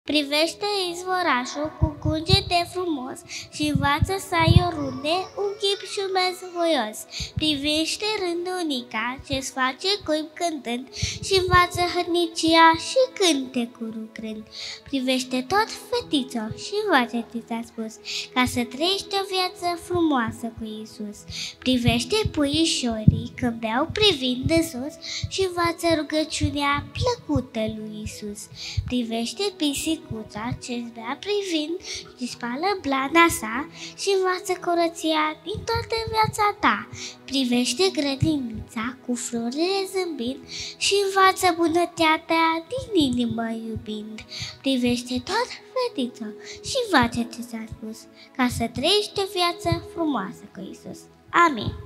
Privește izvorașul cu cugete frumos și învață să ai oriunde un chip șumez voios. Privește rândunica ce-ți face cuib cântând și învață hărnicia și cântecul lucrând. Privește tot, fetițo, și învață ce ți-a spus, ca să trăiești o viață frumoasă cu Iisus. Privește puișorii când beau privind în sus și învață rugăciunea plăcută lui Iisus. Privește pisicuța ce-ți bea privind și spală blana sa și învață curăția din toată viața ta. Privește grădinița cu florile zâmbind și învață bunătatea din inimă iubind. Privește tot, fetiță, și învață ce ți-a spus, ca să trăiești o viață frumoasă cu Iisus. Amin.